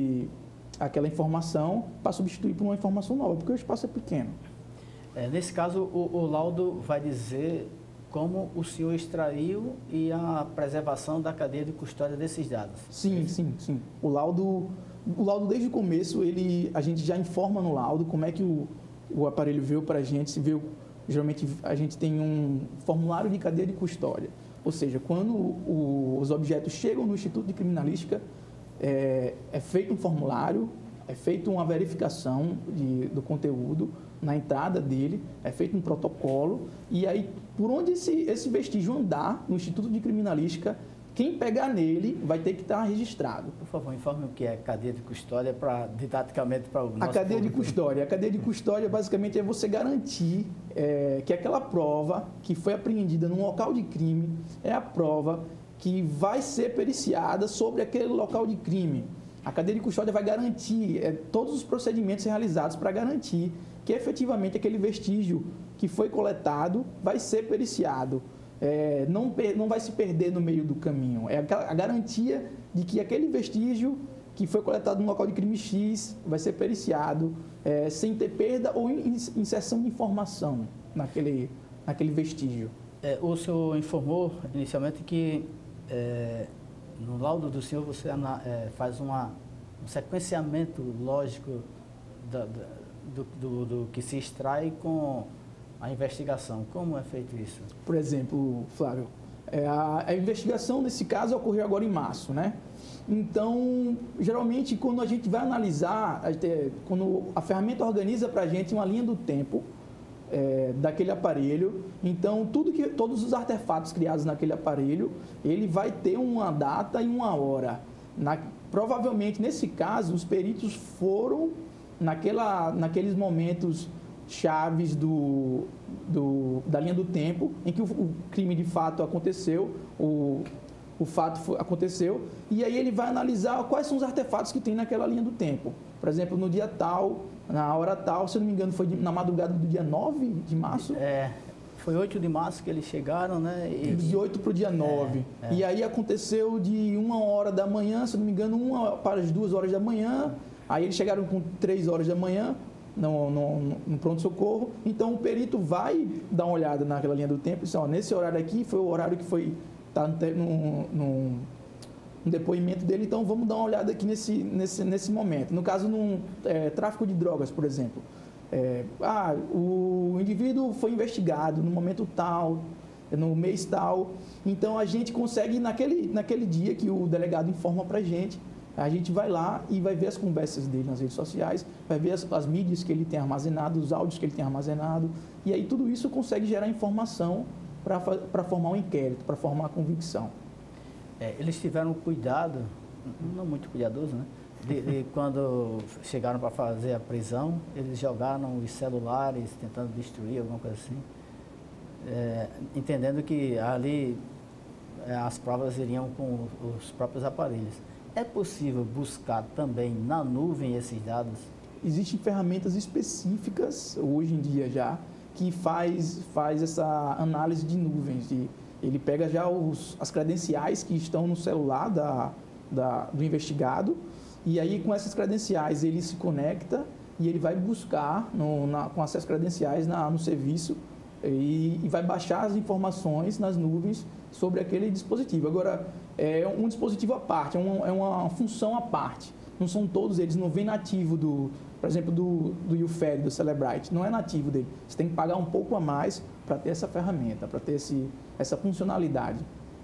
aquela informação para substituir por uma informação nova, porque o espaço é pequeno. Nesse caso, o laudo vai dizer como o senhor extraiu e a preservação da cadeia de custódia desses dados. Sim. O laudo desde o começo, a gente já informa no laudo como é que o aparelho veio para a gente. Geralmente, a gente tem um formulário de cadeia de custódia. Ou seja, quando os objetos chegam no Instituto de Criminalística, é feito um formulário, é feita uma verificação do conteúdo na entrada dele, é feito um protocolo, e aí, por onde esse vestígio andar no Instituto de Criminalística, quem pegar nele vai ter que estar registrado. Por favor, informe o que é cadeia de custódia, didaticamente para o nosso A cadeia público. de custódia. A cadeia de custódia, basicamente, é você garantir que aquela prova que foi apreendida num local de crime é a prova que vai ser periciada sobre aquele local de crime. A cadeia de custódia vai garantir todos os procedimentos realizados para garantir que efetivamente aquele vestígio que foi coletado vai ser periciado. Não vai se perder no meio do caminho. É a garantia de que aquele vestígio que foi coletado no local de crime X vai ser periciado sem ter perda ou inserção de informação naquele vestígio. O senhor informou inicialmente que no laudo do senhor você faz um sequenciamento lógico do que se extrai com a investigação. Como é feito isso? Por exemplo, Flávio, a investigação nesse caso ocorreu agora em março, né? Então, geralmente, quando a gente vai analisar, quando a ferramenta organiza para a gente uma linha do tempo daquele aparelho, então todos os artefatos criados naquele aparelho, ele vai ter uma data e uma hora. Provavelmente, nesse caso, os peritos foram naqueles momentos chaves da linha do tempo em que o crime de fato aconteceu, o fato aconteceu, e aí ele vai analisar quais são os artefatos que tem naquela linha do tempo. Por exemplo, no dia tal, na hora tal, se eu não me engano, foi na madrugada do dia 9 de março? Foi 8 de março que eles chegaram, né? De 8 para o dia 9. E aí aconteceu de 1 hora da manhã, se eu não me engano, 1 para as 2 horas da manhã. Aí eles chegaram com 3 horas da manhã no pronto-socorro. Então, o perito vai dar uma olhada naquela linha do tempo e diz, nesse horário aqui foi o horário que está no depoimento dele, então vamos dar uma olhada aqui nesse momento. No caso, tráfico de drogas, por exemplo. O indivíduo foi investigado no momento tal, no mês tal. Então, a gente consegue, naquele dia que o delegado informa para a gente vai lá e vai ver as conversas dele nas redes sociais, vai ver as mídias que ele tem armazenado, os áudios que ele tem armazenado, e aí tudo isso consegue gerar informação para formar um inquérito, para formar a convicção. Eles tiveram cuidado, não muito cuidadoso, né? De quando chegaram para fazer a prisão, eles jogaram os celulares, tentando destruir, alguma coisa assim, entendendo que ali as provas iriam com os próprios aparelhos. É possível buscar também na nuvem esses dados? Existem ferramentas específicas, hoje em dia já, que faz essa análise de nuvens. Ele pega já as credenciais que estão no celular do investigado, e aí com essas credenciais ele se conecta e ele vai buscar com essas credenciais no serviço e vai baixar as informações nas nuvens sobre aquele dispositivo. Agora, é um dispositivo à parte, é uma função à parte. Não são todos eles, não vem nativo por exemplo, do UFED, do Cellebrite, não é nativo dele. Você tem que pagar um pouco a mais para ter essa ferramenta, para ter essa funcionalidade.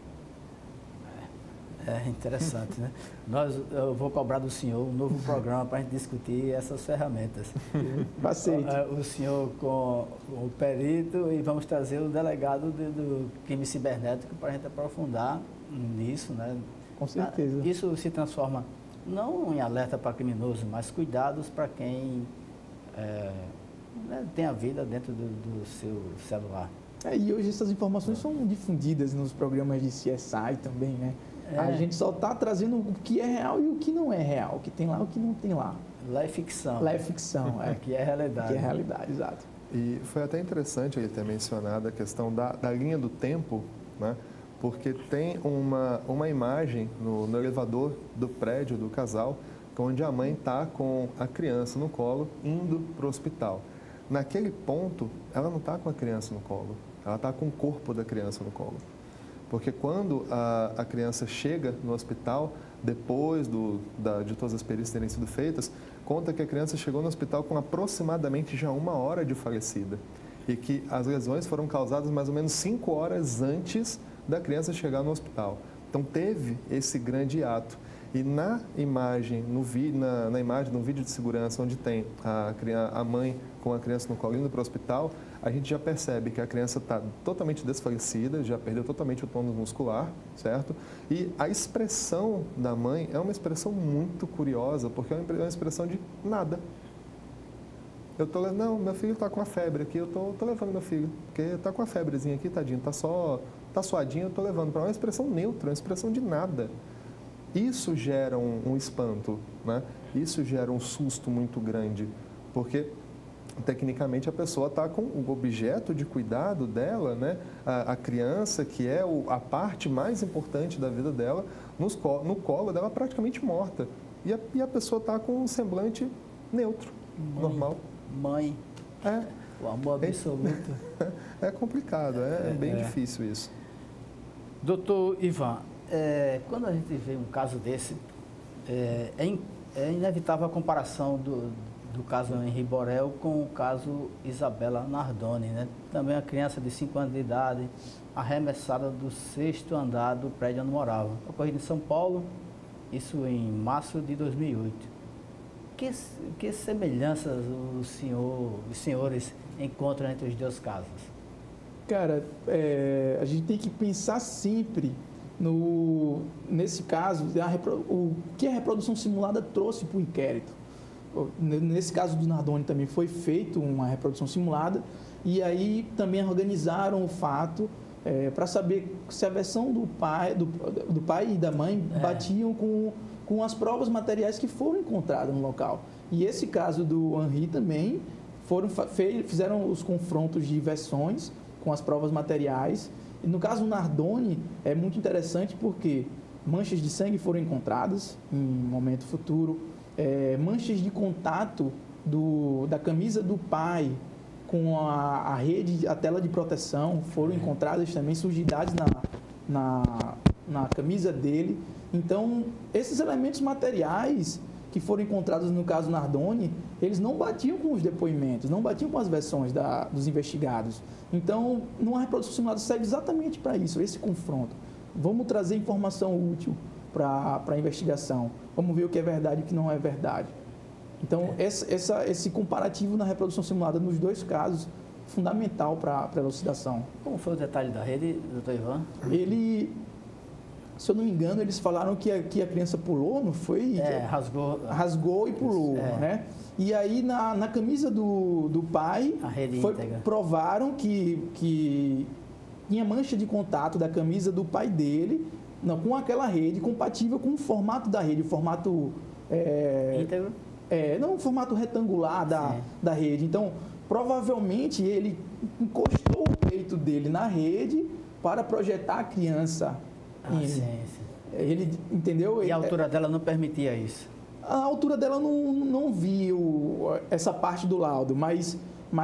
É interessante, né? Eu vou cobrar do senhor um novo programa para a gente discutir essas ferramentas. Aceito. O senhor com o perito e vamos trazer o delegado do crime cibernético para a gente aprofundar nisso, né? Com certeza. Isso se transforma não em alerta para criminoso, mas cuidados para quem tem a vida dentro do seu celular. E hoje essas informações são difundidas nos programas de CSI também, né? A gente só está trazendo o que é real e o que não é real, o que tem lá e o que não tem lá. Lá é ficção. Lá é ficção, Aqui é realidade. Aqui é realidade, exato. E foi até interessante ele ter mencionado a questão da linha do tempo, né? Porque tem uma imagem no elevador do prédio do casal, onde a mãe está com a criança no colo, indo para o hospital. Naquele ponto, ela não está com a criança no colo, ela está com o corpo da criança no colo. Porque quando a criança chega no hospital, depois de todas as perícias terem sido feitas, conta que a criança chegou no hospital com aproximadamente já 1 hora de falecida. E que as lesões foram causadas mais ou menos 5 horas antes da criança chegar no hospital. Então teve esse grande ato. E na imagem, no vídeo de segurança, onde tem a mãe com a criança no colo indo para o hospital, a gente já percebe que a criança está totalmente desfalecida, já perdeu totalmente o tônus muscular, certo? E a expressão da mãe é uma expressão muito curiosa, porque é uma expressão de nada. Não, meu filho está com a febre aqui, eu tô levando meu filho, porque está com a febrezinha aqui, tadinho, tá suadinho, eu estou levando. Para uma expressão neutra, uma expressão de nada. Isso gera um espanto, né? Isso gera um susto muito grande, porque tecnicamente a pessoa está com o objeto de cuidado dela, né? A criança, que é a parte mais importante da vida dela, no colo dela praticamente morta. E a pessoa está com um semblante neutro, normal. Mãe, o amor absoluto. É complicado, é bem difícil isso. Doutor Ivan, quando a gente vê um caso desse, é inevitável a comparação do caso Henri Borel com o caso Isabela Nardoni, né? Também a criança de 5 anos de idade, arremessada do 6º andar do prédio onde morava. Ocorrido em São Paulo, isso em março de 2008. Que semelhanças os senhores encontram entre os dois casos? Cara, a gente tem que pensar sempre nesse caso, o que a reprodução simulada trouxe para o inquérito. Nesse caso do Nardoni também foi feita uma reprodução simulada e aí também organizaram o fato para saber se a versão do pai e da mãe batiam com as provas materiais que foram encontradas no local. E esse caso do Henri também fizeram os confrontos de versões com as provas materiais. E no caso do Nardoni é muito interessante porque manchas de sangue foram encontradas em momento futuro, manchas de contato da camisa do pai com a rede, a tela de proteção foram encontradas também, sujidades na camisa dele. Então, esses elementos materiais que foram encontrados no caso Nardoni, eles não batiam com os depoimentos, não batiam com as versões dos investigados. Então, numa reprodução simulada serve exatamente para isso, esse confronto. Vamos trazer informação útil para a investigação. Vamos ver o que é verdade e o que não é verdade. Então, esse comparativo na reprodução simulada nos dois casos, fundamental para a elucidação. Como foi o detalhe da rede, doutor Ivan? Se eu não me engano, eles falaram que a criança pulou, não foi? Rasgou e pulou, né? E aí, na camisa do pai, provaram que tinha mancha de contato da camisa do pai dele com aquela rede, compatível com o formato da rede, o formato... íntegro? Não o formato retangular da rede. Então, provavelmente, ele encostou o peito dele na rede para projetar a criança. Sim. Ele, entendeu? E a altura dela não permitia isso? A altura dela não viu essa parte do laudo, mas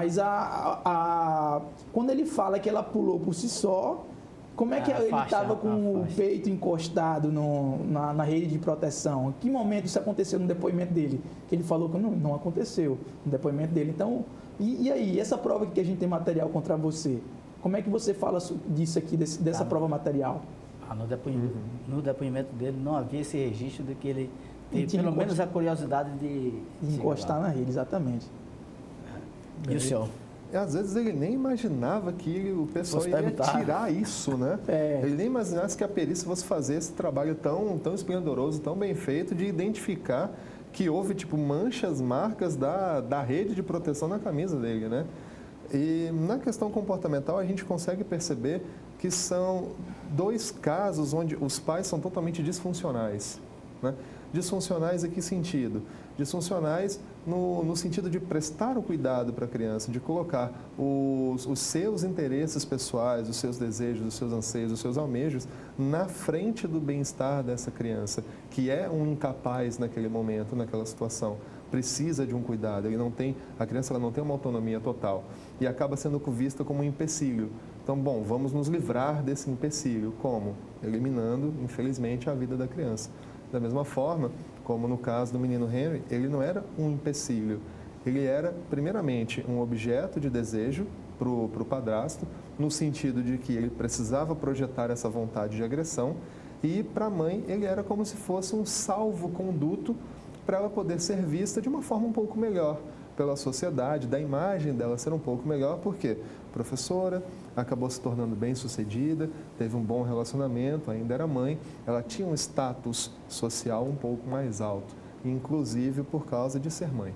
quando ele fala que ela pulou por si só, como é que ele estava com o peito encostado na rede de proteção? Em que momento isso aconteceu no depoimento dele? Que ele falou que não aconteceu no depoimento dele. Então, e aí, essa prova que a gente tem material contra você, como é que você fala disso aqui, dessa prova material? No depoimento dele não havia esse registro de que ele teve pelo menos a curiosidade de encostar na rede, exatamente. E o senhor? Às vezes ele nem imaginava que o pessoal ia tirar isso, né? Ele nem imaginasse que a perícia fosse fazer esse trabalho tão esplendoroso, tão bem feito, de identificar que houve, manchas, marcas da rede de proteção na camisa dele, né? E na questão comportamental, a gente consegue perceber que são 2 casos onde os pais são totalmente disfuncionais, né? Disfuncionais em que sentido? Disfuncionais no sentido de prestar o cuidado para a criança, de colocar os seus interesses pessoais, os seus desejos, os seus anseios, os seus almejos na frente do bem-estar dessa criança, que é um incapaz naquele momento, naquela situação. Precisa de um cuidado, a criança ela não tem uma autonomia total e acaba sendo vista como um empecilho. Então, vamos nos livrar desse empecilho. Como? Eliminando, infelizmente, a vida da criança. Da mesma forma, como no caso do menino Henry, ele não era um empecilho. Ele era, primeiramente, um objeto de desejo para o padrasto, no sentido de que ele precisava projetar essa vontade de agressão, e para a mãe ele era como se fosse um salvo-conduto para ela poder ser vista de uma forma um pouco melhor pela sociedade, da imagem dela ser um pouco melhor, porque professora, acabou se tornando bem-sucedida, teve um bom relacionamento, ainda era mãe, ela tinha um status social um pouco mais alto, inclusive por causa de ser mãe.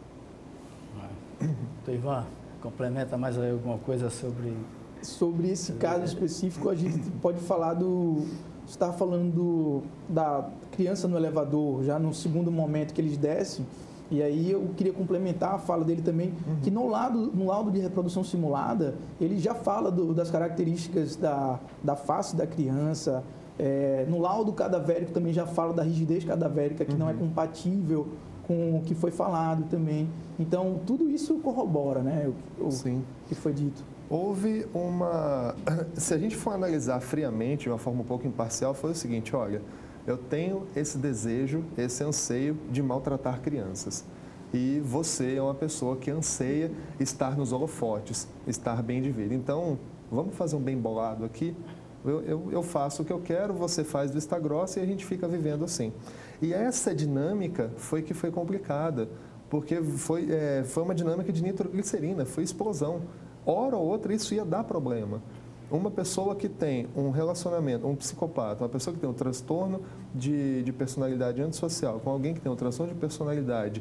Ivan, complementa mais aí alguma coisa sobre esse caso específico. A gente pode falar você estava falando da criança no elevador, já no segundo momento que eles descem. E aí eu queria complementar a fala dele também, que no laudo de reprodução simulada, ele já fala das características da face da criança. No laudo cadavérico também já fala da rigidez cadavérica, que não é compatível com o que foi falado também. Então, tudo isso corrobora, né, o que foi dito. Houve uma... Se a gente for analisar friamente, de uma forma um pouco imparcial, foi o seguinte, olha... Eu tenho esse desejo, esse anseio de maltratar crianças. E você é uma pessoa que anseia estar nos holofotes, estar bem de vida. Então, vamos fazer um bem bolado aqui? Eu faço o que eu quero, você faz vista grossa e a gente fica vivendo assim. E essa dinâmica foi que foi complicada, porque foi uma dinâmica de nitroglicerina, foi explosão. Hora ou outra isso ia dar problema. Uma pessoa que tem um relacionamento, um psicopata, uma pessoa que tem um transtorno de personalidade antissocial, com alguém que tem um transtorno de personalidade,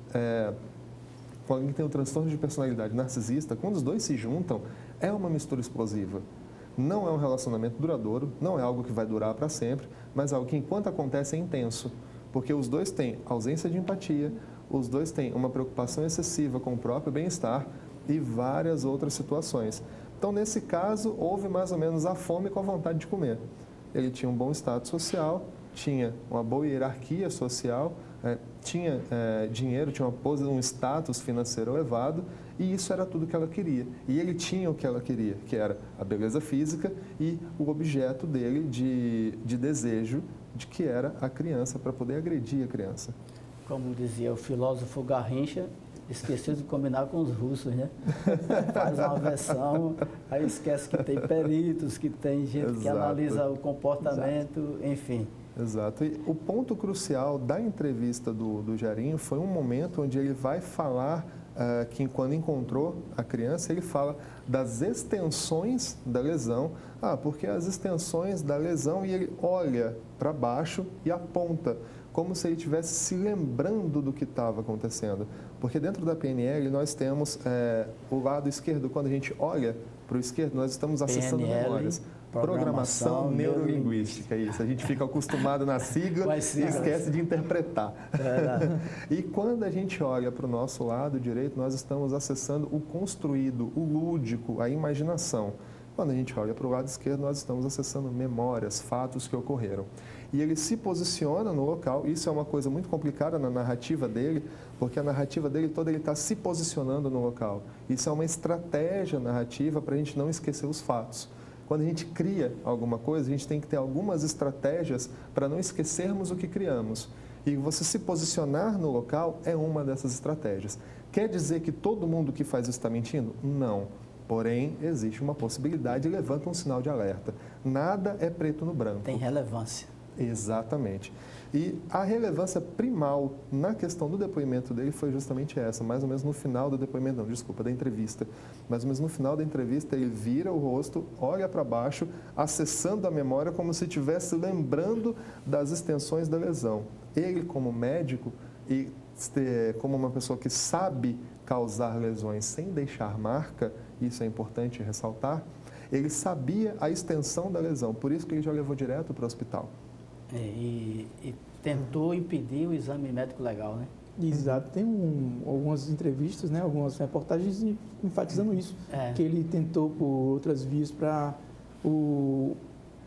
com alguém que tem um transtorno de personalidade narcisista, quando os dois se juntam, é uma mistura explosiva. Não é um relacionamento duradouro, não é algo que vai durar para sempre, mas algo que, enquanto acontece, é intenso, porque os dois têm ausência de empatia, os dois têm uma preocupação excessiva com o próprio bem-estar e várias outras situações. Então, nesse caso, houve mais ou menos a fome com a vontade de comer. Ele tinha um bom status social, tinha uma boa hierarquia social, tinha dinheiro, tinha um status financeiro elevado, e isso era tudo que ela queria. E ele tinha o que ela queria, que era a beleza física e o objeto dele de desejo, de que era a criança, para poder agredir a criança. Como dizia o filósofo Garrincha, esqueceu de combinar com os russos, né? Faz uma versão, aí esquece que tem peritos, que tem gente que analisa o comportamento, enfim. Exato. E o ponto crucial da entrevista do Jarinho foi um momento onde ele vai falar que quando encontrou a criança, ele fala das extensões da lesão. Porque as extensões da lesão, e ele olha para baixo e aponta, como se ele estivesse se lembrando do que estava acontecendo. Porque dentro da PNL nós temos o lado esquerdo, quando a gente olha para o esquerdo, nós estamos acessando memórias. Programação Neurolinguística, isso. A gente fica acostumado na sigla e esquece de interpretar. E quando a gente olha para o nosso lado direito, nós estamos acessando o construído, o lúdico, a imaginação. Quando a gente olha para o lado esquerdo, nós estamos acessando memórias, fatos que ocorreram. E ele se posiciona no local, isso é uma coisa muito complicada na narrativa dele, porque a narrativa dele toda ele está se posicionando no local. Isso é uma estratégia narrativa para a gente não esquecer os fatos. Quando a gente cria alguma coisa, a gente tem que ter algumas estratégias para não esquecermos o que criamos. E você se posicionar no local é uma dessas estratégias. Quer dizer que todo mundo que faz isso está mentindo? Não. Porém, existe uma possibilidade e levanta um sinal de alerta. Nada é preto no branco. Tem relevância. Exatamente. E a relevância primal na questão do depoimento dele foi justamente essa, mais ou menos no final do depoimento, não, desculpa, da entrevista. Mais ou menos no final da entrevista, ele vira o rosto, olha para baixo, acessando a memória como se estivesse lembrando das extensões da lesão. Ele, como médico e como uma pessoa que sabe causar lesões sem deixar marca, isso é importante ressaltar, ele sabia a extensão da lesão, por isso que ele já levou direto para o hospital. E tentou impedir o exame médico legal, né? Exato. Tem algumas entrevistas, né, algumas reportagens enfatizando isso, que ele tentou por outras vias para o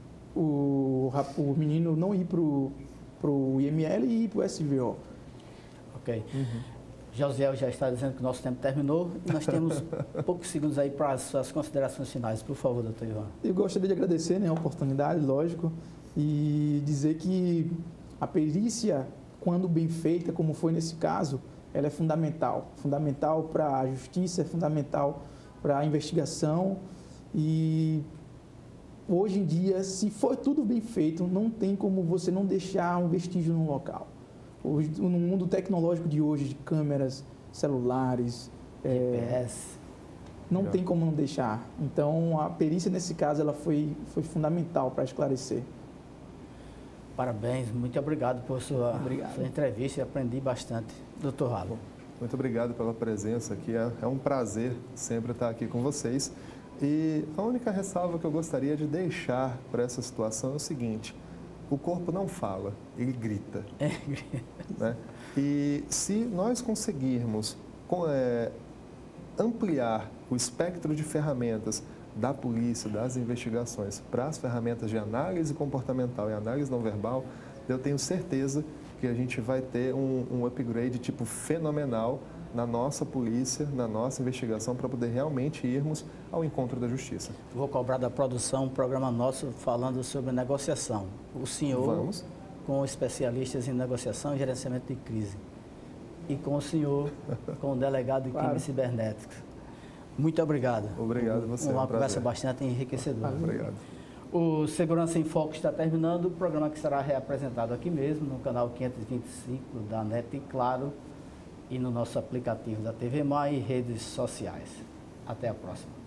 menino não ir para o IML e ir para o SVO. Ok. Josiel já está dizendo que o nosso tempo terminou e nós temos poucos segundos aí para as suas considerações finais. Por favor, doutor Ivan. Eu gostaria de agradecer, né, a oportunidade, lógico, e dizer que a perícia, quando bem feita, como foi nesse caso, ela é fundamental. Fundamental para a justiça, é fundamental para a investigação e hoje em dia, se for tudo bem feito, não tem como você não deixar um vestígio no local. Hoje, no mundo tecnológico de hoje, de câmeras, celulares, GPS, não tem como não deixar. Então, a perícia, nesse caso, ela foi fundamental para esclarecer. Parabéns, muito obrigado por sua entrevista, aprendi bastante. Doutor Ralo. Muito obrigado pela presença aqui, é um prazer sempre estar aqui com vocês. E a única ressalva que eu gostaria de deixar para essa situação é o seguinte: o corpo não fala, ele grita. Né? E se nós conseguirmos ampliar o espectro de ferramentas da polícia, das investigações, para as ferramentas de análise comportamental e análise não verbal, eu tenho certeza que a gente vai ter um upgrade tipo fenomenal na nossa polícia, na nossa investigação, para poder realmente irmos ao encontro da justiça. Vou cobrar da produção um programa nosso falando sobre negociação. O senhor, com especialistas em negociação e gerenciamento de crise. E com o senhor, com o delegado de crimes cibernéticos. Muito obrigado. Obrigado a você. Uma conversa bastante enriquecedora. Obrigado. O Segurança em Foco está terminando, o programa que será reapresentado aqui mesmo, no canal 525 da NET e Claro, e no nosso aplicativo da TV Mai e redes sociais. Até a próxima.